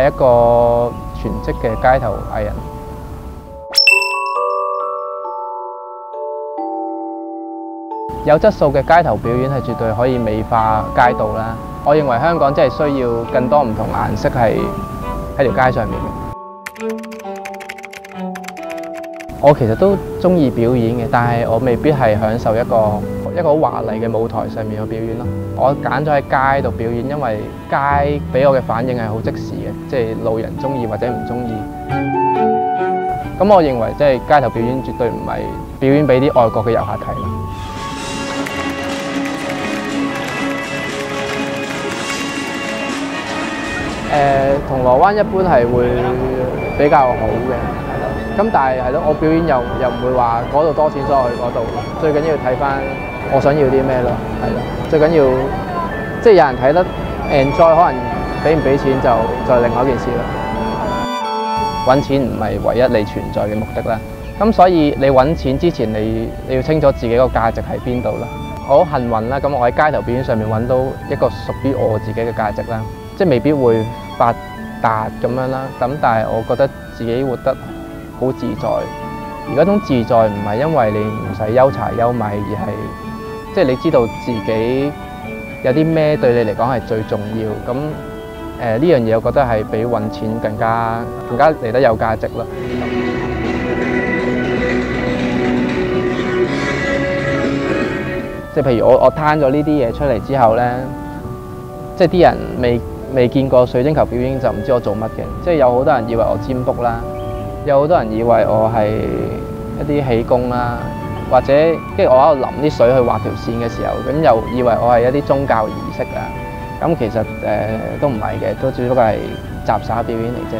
係一個全職嘅街頭藝人。有質素嘅街頭表演係絕對可以美化街道啦。我認為香港真係需要更多唔同顏色係喺條街上面嘅。我其實都中意表演嘅，但係我未必係享受一個好華麗嘅舞台上面去表演咯。我揀咗喺街度表演，因為街俾我嘅反應係好即時嘅，即係路人中意或者唔中意。咁我認為即係街頭表演絕對唔係表演俾啲外國嘅遊客睇咯。銅鑼灣一般係會比較好嘅，係咯。咁但係咯，我表演又唔會話嗰度多錢所以我去嗰度。最緊要睇翻我想要啲咩咯，係咯。最緊要即係有人睇得 enjoy， 可能俾唔俾錢就係另外一件事啦。揾錢唔係唯一你存在嘅目的啦。咁所以你揾錢之前，你要清楚自己個價值喺邊度啦。我好幸運啦，咁我喺街頭表演上面揾到一個屬於我自己嘅價值啦。即係未必會發達咁樣啦，咁但係我覺得自己活得好自在。而嗰種自在唔係因為你唔使憂柴憂米，而係即係你知道自己有啲咩對你嚟講係最重要。咁呢樣嘢，我覺得係比揾錢更加嚟得有價值啦。即係譬如我攤咗呢啲嘢出嚟之後咧，即係啲人未見過水晶球表演就唔知我做乜嘅，即係有好多人以為我占卜啦，有好多人以為我係一啲氣功啦，或者跟住我喺度淋啲水去畫條線嘅時候，咁又以為我係一啲宗教儀式啊，咁其實都唔係嘅，都只不過係雜耍表演嚟啫。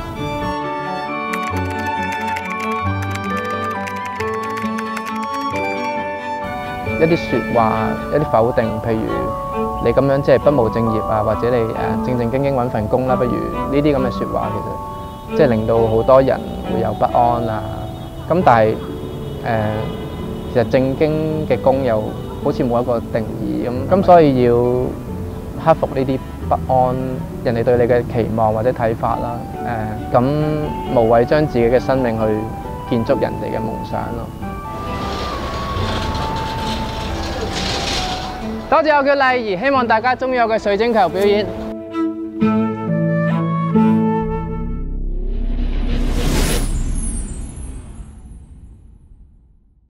一啲説話，一啲否定，譬如你咁樣即係不務正業啊，或者你正正經經揾份工啦，不如呢啲咁嘅説話，其實即係令到好多人會有不安啊。咁但係其實正經嘅工又好似冇一個定義咁，所以要克服呢啲不安，人哋對你嘅期望或者睇法啦。咁無謂將自己嘅生命去建築人哋嘅夢想咯。多謝我叫麗儀，希望大家鍾意我嘅水晶球表演。